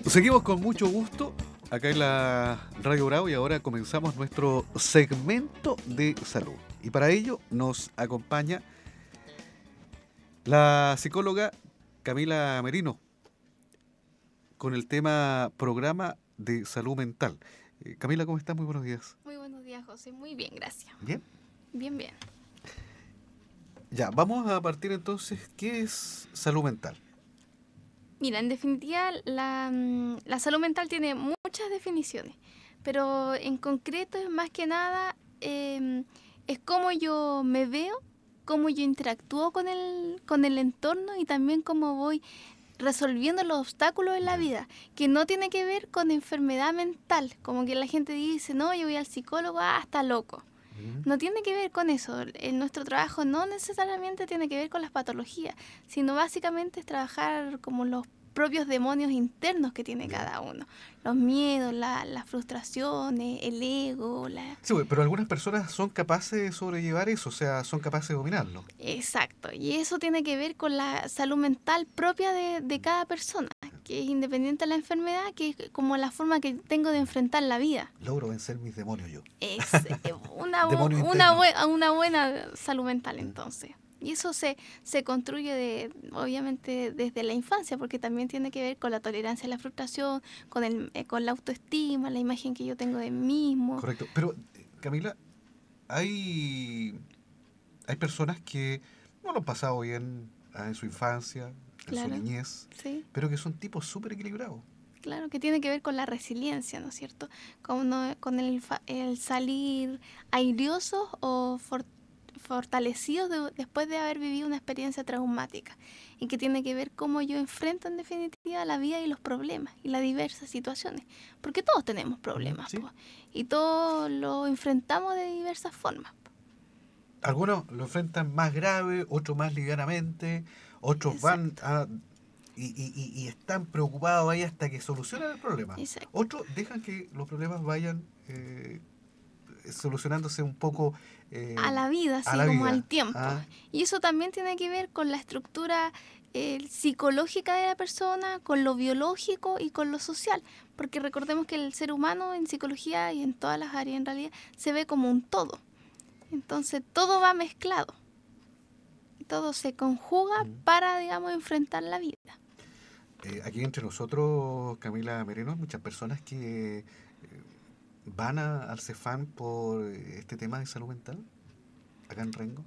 Seguimos con mucho gusto acá en la Radio Bravo y ahora comenzamos nuestro segmento de salud. Y para ello nos acompaña la psicóloga Camila Merino con el tema Programa de Salud Mental. Camila, ¿cómo estás? Muy buenos días. Muy buenos días, José. Muy bien, gracias. ¿Bien? Bien, bien. Ya, vamos a partir entonces. ¿Qué es salud mental? Mira, en definitiva, la salud mental tiene muchas definiciones, pero en concreto es más que nada, es cómo yo me veo, cómo yo interactúo con el entorno y también cómo voy resolviendo los obstáculos en la vida, que no tiene que ver con enfermedad mental, como que la gente dice, no, yo voy al psicólogo, está loco. No tiene que ver con eso. Nuestro trabajo no necesariamente tiene que ver con las patologías, sino básicamente es trabajar como los propios demonios internos que tiene cada uno. Los miedos, las frustraciones, el ego. Sí, pero algunas personas son capaces de sobrellevar eso, o sea, son capaces de dominarlo. Exacto. Y eso tiene que ver con la salud mental propia de cada persona, que es independiente de la enfermedad, que es como la forma que tengo de enfrentar la vida. Logro vencer mis demonios yo. Es una buena salud mental entonces. Y eso se construye obviamente desde la infancia, porque también tiene que ver con la tolerancia a la frustración, con la autoestima, la imagen que yo tengo de mí mismo. Correcto. Pero, Camila, hay personas que no lo han pasado bien en su infancia, en su niñez, sí, pero que son tipos súper equilibrados. Claro, que tiene que ver con la resiliencia, ¿no es cierto? Con el salir airiosos o fortalecidos después de haber vivido una experiencia traumática, y que tiene que ver cómo yo enfrento en definitiva la vida y los problemas y las diversas situaciones, porque todos tenemos problemas, ¿Sí? Y todos lo enfrentamos de diversas formas. Algunos lo enfrentan más grave, otros más livianamente, otros Exacto. van y están preocupados ahí hasta que solucionan el problema. Exacto. Otros dejan que los problemas vayan solucionándose un poco a la vida, así como al tiempo. Y eso también tiene que ver con la estructura psicológica de la persona, con lo biológico y con lo social. Porque recordemos que el ser humano en psicología y en todas las áreas en realidad se ve como un todo. Entonces todo va mezclado. Todo se conjuga para, digamos, enfrentar la vida. Aquí entre nosotros, Camila Merino, hay muchas personas que van al Cefam por este tema de salud mental, acá en Rengo.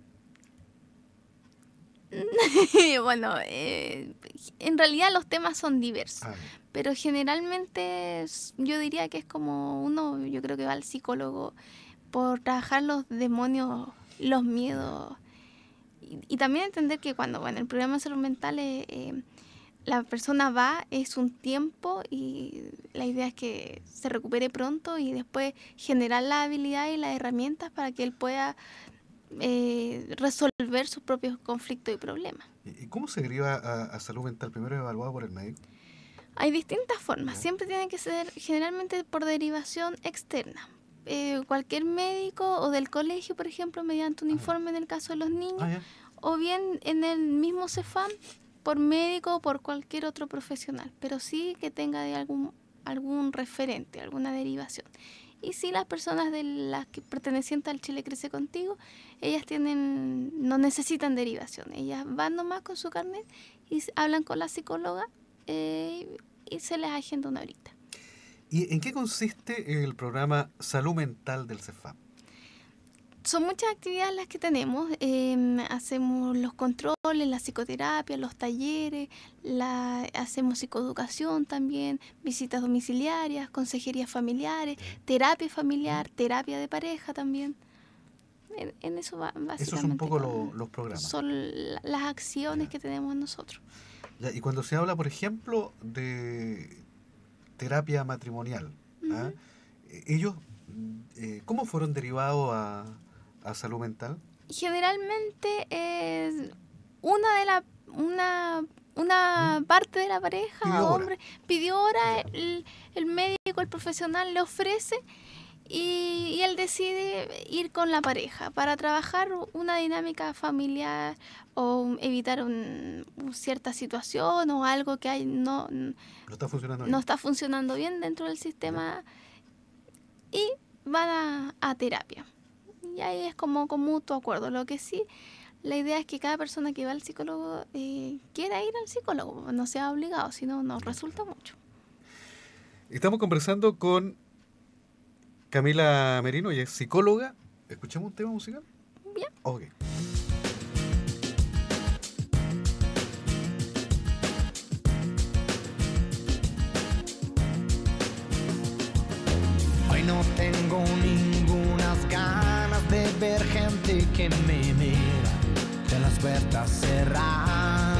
Bueno, en realidad los temas son diversos, pero generalmente yo diría que es como yo creo que va al psicólogo por trabajar los demonios, los miedos, y también entender que cuando el programa de salud mental la persona va, es un tiempo y la idea es que se recupere pronto y después generar la habilidad y las herramientas para que él pueda resolver sus propios conflictos y problemas. ¿Y cómo se deriva a salud mental? ¿Primero evaluado por el médico? Hay distintas formas. Siempre tiene que ser generalmente por derivación externa. Cualquier médico o del colegio, por ejemplo, mediante un informe en el caso de los niños, o bien en el mismo Cefam por médico o por cualquier otro profesional, pero sí que tenga de algún referente, alguna derivación. Y si las personas de las que pertenecientes al Chile Crece Contigo, ellas no necesitan derivación. Ellas van nomás con su carnet y hablan con la psicóloga y se les agenda una horita. ¿Y en qué consiste el programa Salud Mental del Cefam? Son muchas actividades las que tenemos. Hacemos los controles, la psicoterapia, los talleres, hacemos psicoeducación también, visitas domiciliarias, consejerías familiares, terapia familiar, terapia de pareja también. En eso básicamente. Esos son un poco los programas. Son las acciones que tenemos nosotros. Y cuando se habla, por ejemplo, de terapia matrimonial, ellos, ¿cómo fueron derivados a salud mental? Generalmente una parte de la pareja, hombre, pidió hora, el médico, el profesional le ofrece y él decide ir con la pareja para trabajar una dinámica familiar o evitar cierta situación o algo que No está funcionando no bien. está funcionando bien dentro del sistema y van a terapia. Y ahí es como con mutuo acuerdo. Lo que sí, la idea es que cada persona que va al psicólogo quiera ir al psicólogo, no sea obligado, si no, nos resulta mucho. Estamos conversando con Camila Merino, ella es psicóloga. ¿Escuchamos un tema musical? Bien. Ok. Hoy no tengo ningunas ganas de ver gente que me mira de las puertas cerradas.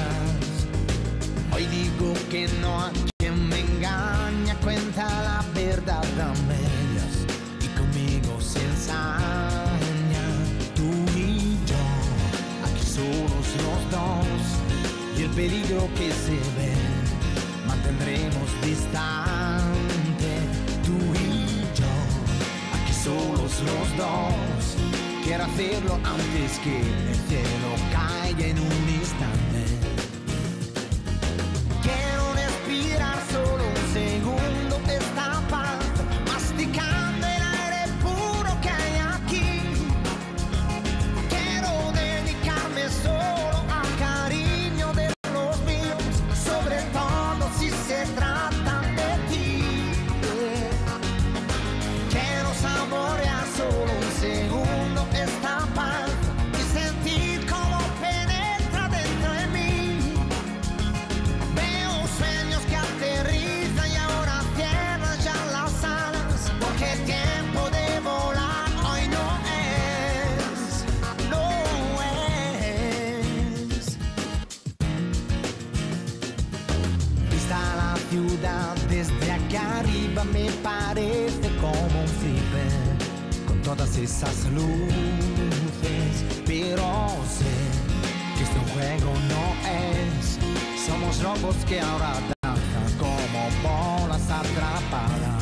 Hoy digo que no a quien me engaña, cuenta la verdad a medias y conmigo se ensaña. Tú y yo, aquí solos los dos, y el peligro que se ve mantendremos distante. Tú y yo, aquí solos los dos, quiero hacerlo antes que el cielo caiga en un instante. Quiero respirar solo un segundo esta paz, masticando el aire puro que hay aquí. Quiero dedicarme solo al cariño de los míos, sobre todo si se trata de ti. Quiero saborear solo un segundo esta paz y sentir cómo penetra dentro de mí. Veo sueños que aterrizan y ahora cierran ya las alas, porque el tiempo de volar hoy no es, no es. Vista la ciudad desde aquí arriba me parece como un flipper con todas esas luces, pero sé que este juego no es. Somos locos que ahora danzan como bolas atrapadas.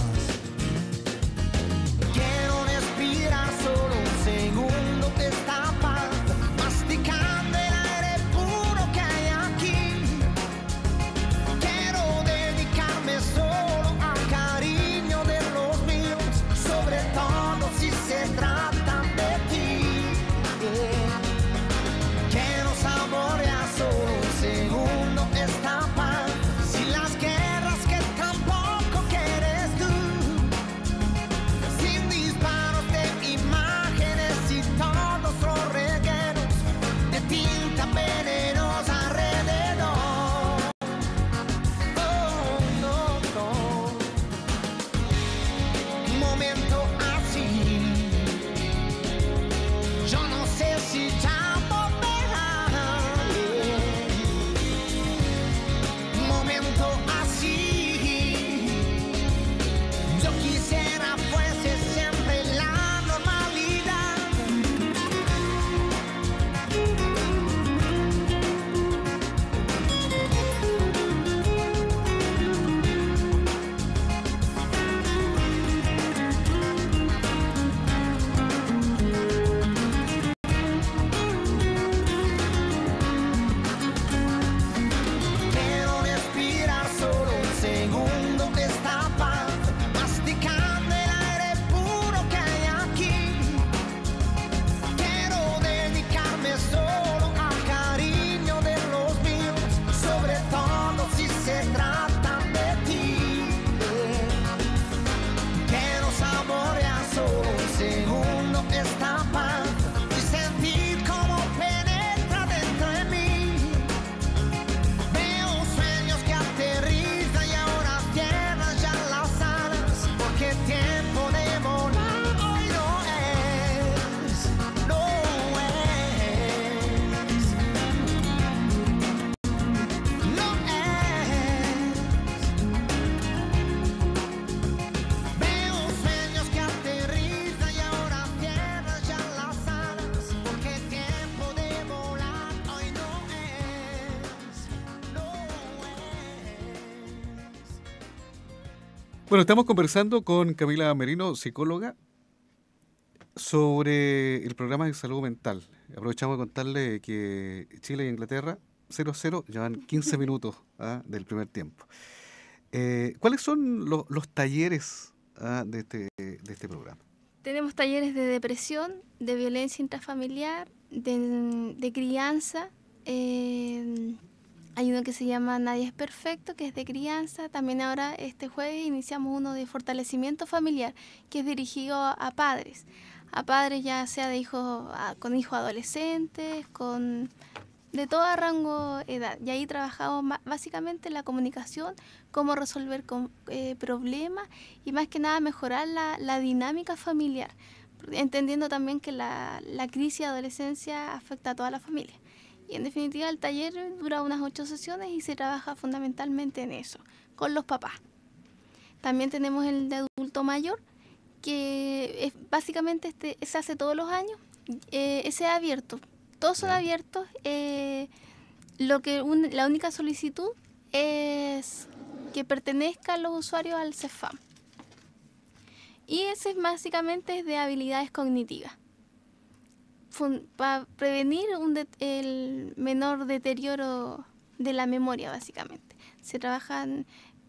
Quiero respirar solo un segundo esta paz, masticando el aire puro que hay aquí. Quiero dedicarme solo al cariño de los míos, sobre todo si se trata de ti. Quiero saborear solo un segundo esta paz, sin Bueno, estamos conversando con Camila Merino, psicóloga, sobre el programa de salud mental. Aprovechamos de contarle que Chile e Inglaterra 0-0, llevan 15 minutos del primer tiempo. ¿Cuáles son los talleres de este programa? Tenemos talleres de depresión, de violencia intrafamiliar, de crianza. Hay uno que se llama Nadie es Perfecto, que es de crianza. También ahora este jueves iniciamos uno de fortalecimiento familiar, que es dirigido a padres. A padres ya sea de con hijos adolescentes, de todo rango de edad. Y ahí trabajamos básicamente la comunicación, cómo resolver problemas y más que nada mejorar la dinámica familiar, entendiendo también que la crisis de adolescencia afecta a toda la familia. Y en definitiva el taller dura unas 8 sesiones y se trabaja fundamentalmente en eso, con los papás. También tenemos el de adulto mayor, que básicamente se hace todos los años, ese es abierto. Todos son abiertos. La única solicitud es que pertenezcan los usuarios al CEFAM. Y ese básicamente es de habilidades cognitivas. Para prevenir el menor deterioro de la memoria, básicamente. Se trabajan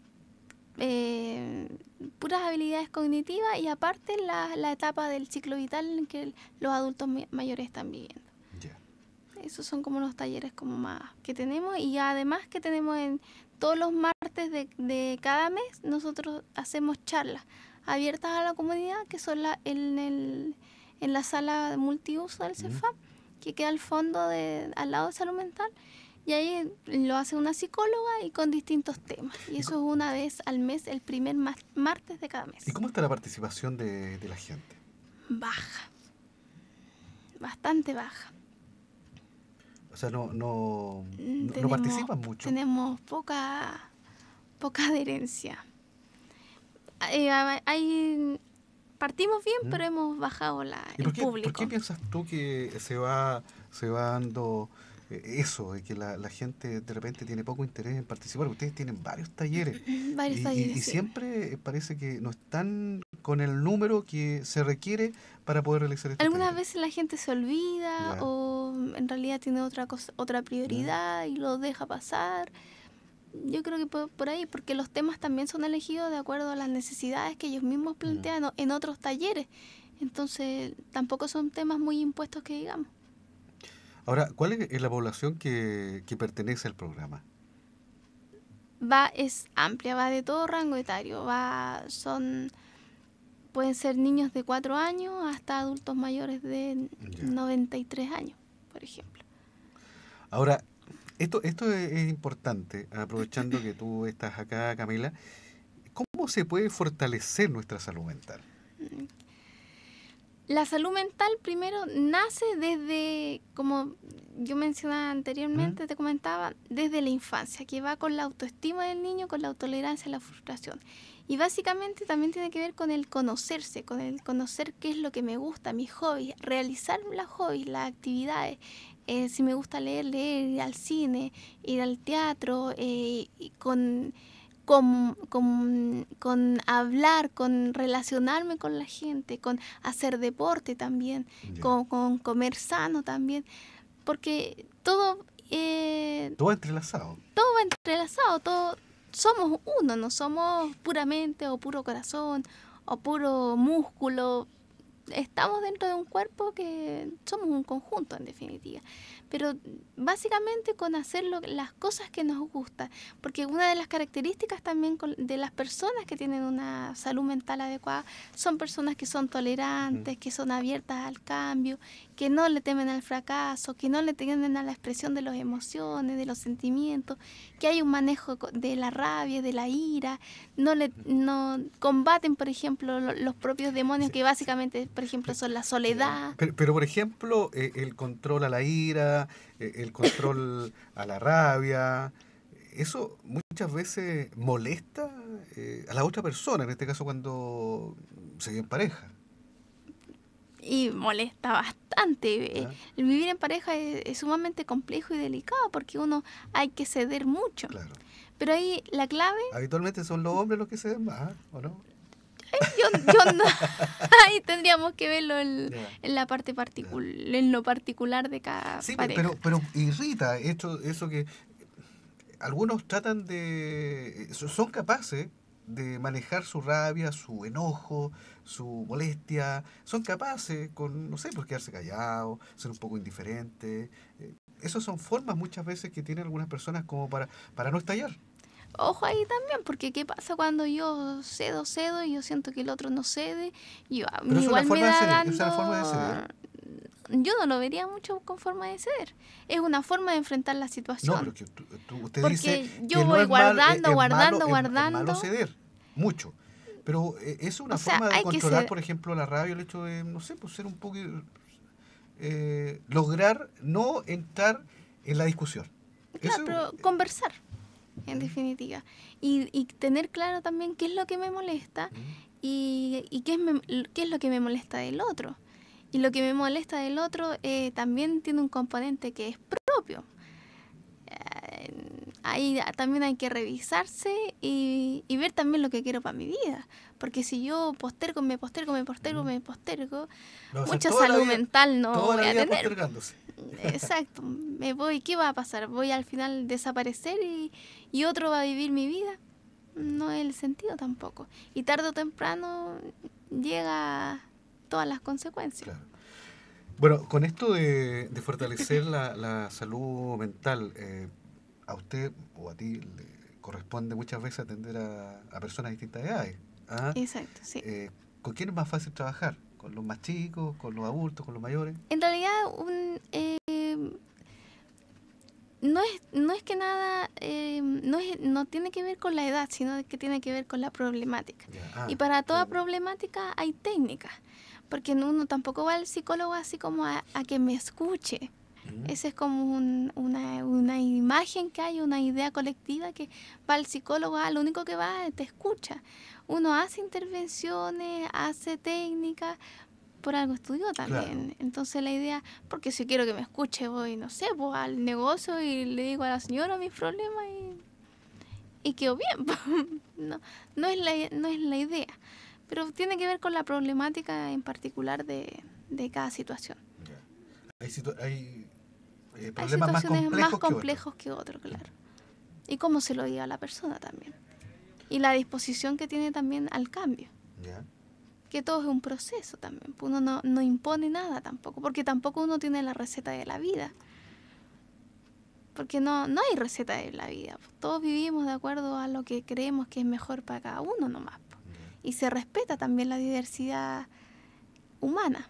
puras habilidades cognitivas y aparte la etapa del ciclo vital en que los adultos mayores están viviendo. Esos son como los talleres como más que tenemos, y además que tenemos en todos los martes de cada mes nosotros hacemos charlas abiertas a la comunidad, que son en la sala multiuso del CEFAM, que queda al fondo al lado de salud mental, y ahí lo hace una psicóloga y con distintos temas, y eso es una vez al mes, el primer martes de cada mes. ¿Y cómo está la participación de la gente? Baja, bastante baja. O sea, no participan mucho. Tenemos poca adherencia. Partimos bien, pero hemos bajado el público. ¿Por qué piensas tú que se va dando eso, de que la gente de repente tiene poco interés en participar? Ustedes tienen varios talleres. Y sí. siempre parece que no están con el número que se requiere para poder realizar este Algunas taller. veces la gente se olvida o en realidad tiene otra prioridad y lo deja pasar. Yo creo que por ahí, porque los temas también son elegidos de acuerdo a las necesidades que ellos mismos plantean en otros talleres. Entonces, tampoco son temas muy impuestos que digamos. Ahora, ¿cuál es la población que pertenece al programa? Es amplia, va de todo rango etario. Pueden ser niños de 4 años hasta adultos mayores de 93 años, por ejemplo. Ahora, esto es importante, aprovechando que tú estás acá, Camila. ¿Cómo se puede fortalecer nuestra salud mental? La salud mental primero nace desde, como yo mencionaba anteriormente, te comentaba, desde la infancia, que va con la autoestima del niño, con la autotolerancia y la frustración. Y básicamente también tiene que ver con el conocerse, con el conocer qué es lo que me gusta, mis hobbies, realizar los hobbies, las actividades. Si me gusta leer, ir al cine, ir al teatro, con hablar, con relacionarme con la gente, con hacer deporte también, con comer sano también, porque todo Todo entrelazado. Todo va entrelazado, somos uno, no somos pura mente o puro corazón o puro músculo. Estamos dentro de un cuerpo que somos un conjunto en definitiva, pero básicamente con hacer las cosas que nos gustan, porque una de las características también de las personas que tienen una salud mental adecuada son personas que son tolerantes, que son abiertas al cambio, que no le temen al fracaso, que no le temen a la expresión de las emociones, de los sentimientos, que hay un manejo de la rabia, de la ira, no combaten, por ejemplo, los propios demonios que básicamente, por ejemplo, son la soledad. Pero por ejemplo, el control a la ira, el control a la rabia, eso muchas veces molesta a la otra persona, en este caso cuando se vive en pareja. Y molesta bastante. ¿Ya? El vivir en pareja es sumamente complejo y delicado porque uno hay que ceder mucho. Claro. Pero ahí la clave, Habitualmente son los hombres los que se den más, ¿o no? yo no, ahí tendríamos que verlo Ya. en la parte en lo particular de cada Sí, pareja. pero irrita eso que algunos tratan son capaces de manejar su rabia, su enojo, su molestia, son capaces con, no sé, pues quedarse callados, ser un poco indiferentes. Esas son formas muchas veces que tienen algunas personas como para no estallar. Ojo ahí también, porque ¿qué pasa cuando yo cedo y yo siento que el otro no cede? Yo, a Pero mí eso es una igual me forma de da ceder, dando... esa es la forma de ceder. Yo no lo vería mucho con forma de ceder. Es una forma de enfrentar la No, situación. pero que usted Porque dice yo que no voy es malo, guardando, guardando, es malo guardando. ceder, mucho. Pero es O una sea, forma de hay que controlar, ceder. por ejemplo, la rabia, el hecho de, no sé, pues ser un poco, lograr no entrar en la discusión. Claro, Eso, pero conversar, en definitiva. Y tener claro también qué es lo que me molesta y qué es lo que me molesta del otro. Y lo que me molesta del otro también tiene un componente que es propio. Ahí también hay que revisarse y ver también lo que quiero para mi vida. Porque si yo postergo, me postergo, va a ser mucha salud mental no toda voy la a vida tener. postergándose. Exacto, me voy, ¿qué va a pasar? ¿Voy al final desaparecer y otro va a vivir mi vida? No es el sentido tampoco. Y tarde o temprano llega todas las consecuencias. Claro. Bueno, con esto de fortalecer la salud mental, a usted o a ti le corresponde muchas veces atender a personas de distintas edades. ¿Ah? Exacto, sí. ¿Con quién es más fácil trabajar? ¿Con los más chicos? ¿Con los adultos? ¿Con los mayores? En realidad, no es que nada, no tiene que ver con la edad, sino que tiene que ver con la problemática. Ya. Y para toda Claro. problemática hay técnicas, porque uno tampoco va al psicólogo así como a que me escuche. Esa es como una imagen que hay, una idea colectiva que va al psicólogo, lo único que va es te escucha. Uno hace intervenciones, hace técnicas, por algo estudió también. Claro. Entonces la idea, porque si quiero que me escuche, voy, no sé, pues al negocio y le digo a la señora mis problemas y quedo bien. No es la idea, pero tiene que ver con la problemática en particular de cada situación. Ya. Hay Hay problemas más situaciones más complejos que otros. complejos que otros, claro. Y cómo se lo diga a la persona también. Y la disposición que tiene también al cambio. Ya. Que todo es un proceso también. Uno no impone nada tampoco, porque tampoco uno tiene la receta de la vida. Porque no hay receta de la vida. Todos vivimos de acuerdo a lo que creemos que es mejor para cada uno nomás. Y se respeta también la diversidad humana.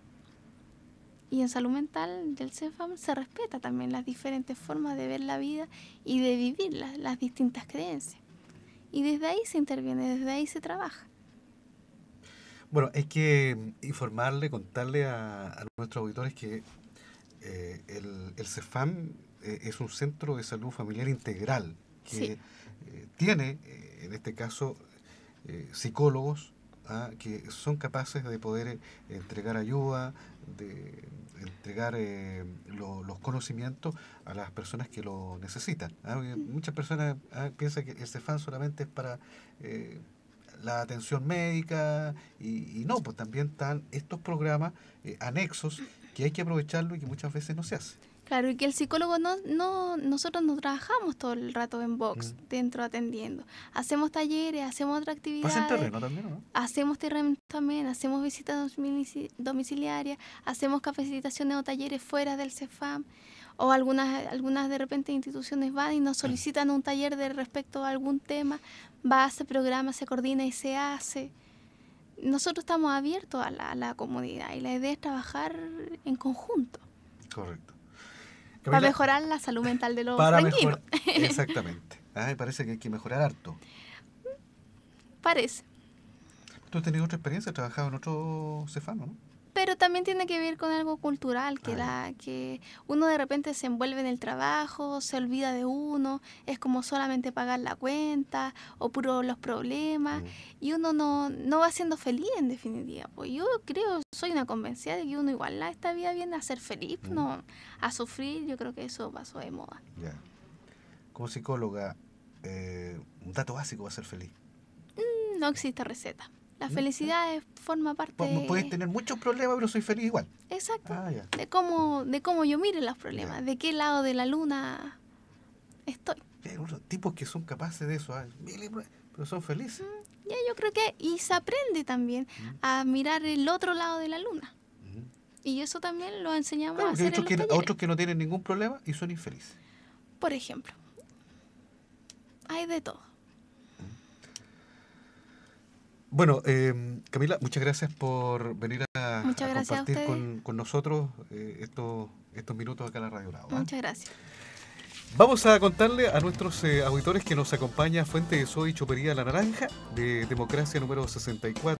Y en salud mental del CEFAM se respeta también las diferentes formas de ver la vida y de vivir las distintas creencias. Y desde ahí se interviene, desde ahí se trabaja. Bueno, hay que informarle, contarle a nuestros auditores que el CEFAM es un centro de salud familiar integral que Sí. tiene, en este caso, psicólogos que son capaces de poder entregar ayuda, de entregar los conocimientos a las personas que lo necesitan. Porque muchas personas piensan que el CEFAM solamente es para la atención médica y no, pues también están estos programas anexos que hay que aprovecharlo y que muchas veces no se hace. Claro, y que el psicólogo nosotros no trabajamos todo el rato en box, dentro atendiendo. Hacemos talleres, hacemos otras actividades. Pasa en terreno también, ¿no? Hacemos terreno también, hacemos visitas domiciliarias, hacemos capacitaciones o talleres fuera del CEFAM, o algunas de repente instituciones van y nos solicitan un taller de respecto a algún tema, va, se programa, se coordina y se hace. Nosotros estamos abiertos a la comunidad y la idea es trabajar en conjunto. Correcto. Para Camila, mejorar la salud mental de los para franquinos. exactamente. Me parece que hay que mejorar harto. Parece. ¿Tú has tenido otra experiencia? ¿Has trabajado en otro CEFAM, no? Pero también tiene que ver con algo cultural, que uno de repente se envuelve en el trabajo, se olvida de uno, es como solamente pagar la cuenta o puro los problemas, y uno no va siendo feliz en definitiva. Pues yo creo, soy una convencida de que uno igual esta vida viene a ser feliz, no a sufrir. Yo creo que eso pasó de moda. Ya. Como psicóloga, un dato básico para ser feliz. No existe receta. La felicidad forma parte... Puedes tener muchos problemas, pero soy feliz igual. Exacto. Ya. De cómo yo mire los problemas, de qué lado de la luna estoy. Hay unos tipos que son capaces de eso, pero son felices. Ya, yo creo que... Y se aprende también a mirar el otro lado de la luna. Y eso también lo enseñamos a hacer en los talleres. Otros que no tienen ningún problema y son infelices. Por ejemplo. Hay de todo. Bueno, Camila, muchas gracias por venir a compartir con nosotros estos minutos acá en la Radio Bravo. Muchas gracias. Vamos a contarle a nuestros auditores que nos acompaña Fuente de Soy y Chopería La Naranja, de Democracia número 64.